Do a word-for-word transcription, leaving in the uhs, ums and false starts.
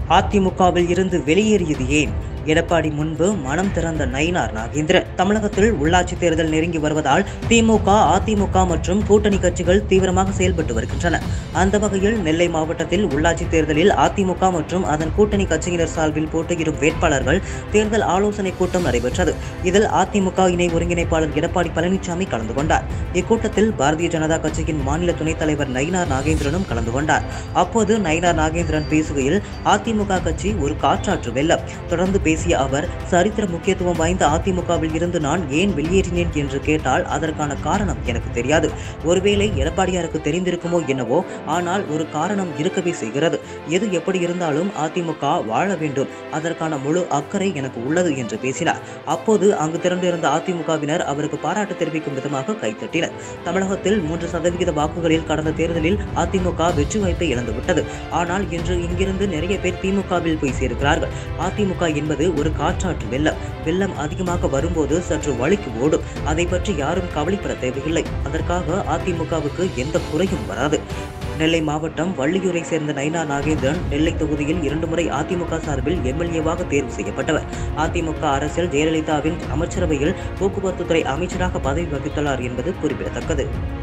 அதிமுகவில் இருந்து வெளியேறியது ஏன்? எடப்பாடி முன்பு மனம் திறந்த நயினார் நாகேந்திரன். தமிழகத்தில் உள்ளாட்சி தேர்தல் நெருங்கி வருவதால் திமுக, அதிமுக மற்றும் கூட்டணி கட்சிகள் தீவிரமாக செயல்பட்டு வருகின்றன. அந்த வகையில் நெல்லை மாவட்டத்தில் உள்ளாட்சி தேர்தலில் அதிமுக மற்றும் அதன் கூட்டணி கட்சியினர் சார்பில் போட்டியிடும் வேட்பாளர்கள் தேர்தல் ஆலோசனை கூட்டம் நடைபெற்றது. இதில் அதிமுக இணை ஒருங்கிணைப்பாளர் எடப்பாடி பழனிசாமி கலந்து கொண்டார். இக்கூட்டத்தில் பாரதிய ஜனதா கட்சியின் மாநில துணைத் தலைவர் நயினார் நாகேந்திரனும் கலந்து கொண்டார். அப்போது நயினார் நாகேந்திரன் பேசுகையில், அதிமுக கட்சி ஒரு காற்றாற்று வெள்ளம். தொடர்ந்து பேசிய அவர், சரித்திர முக்கியத்துவம் வாய்ந்த அதிமுகவில் இருந்து நான் ஏன் வெளியேறினேன் என்று கேட்டால் அதற்கான காரணம் எனக்கு தெரியாது. ஒருவேளை எடப்பாடியாருக்கு தெரிந்திருக்குமோ என்னவோ, ஆனால் ஒரு காரணம் இருக்கவே செய்கிறது. எது எப்படி இருந்தாலும் அதிமுக வாழ வேண்டும், அதற்கான முழு அக்கறை எனக்கு உள்ளது என்று பேசினார். அப்போது அங்கு திரண்டிருந்த அதிமுகவினர் அவருக்கு பாராட்டு தெரிவிக்கும் விதமாக கைத்தட்டினர். தமிழகத்தில் மூன்று சதவிகித வாக்குகளில் கடந்த தேர்தலில் அதிமுக வெற்றி வாய்ப்பை இழந்துவிட்டது. ஆனால் இன்று இங்கிருந்து நிறைய பேர் திமுகவில் போய் சேர்க்கிறார்கள். அதிமுக என்பது ஒரு காற்றாற்று வெள்ளம். வெள்ளம் அதிகமாக வரும்போது சற்று வலிக்கு ஓடும். அதை பற்றி யாரும் கவலைப்பட தேவையில்லை. அதற்காக அதிமுகவுக்கு எந்த குறையும் வராது. நெல்லை மாவட்டம் வள்ளியூரை சேர்ந்த நயினார் நாகேந்திரன் நெல்லை தொகுதியில் இரண்டு முறை அதிமுக சார்பில் எம்எல்ஏவாக தேர்வு செய்யப்பட்டவர். அதிமுக அரசில் ஜெயலலிதாவின் அமைச்சரவையில் போக்குவரத்து துறை அமைச்சராக பதவி வகித்துள்ளார் என்பது குறிப்பிடத்தக்கது.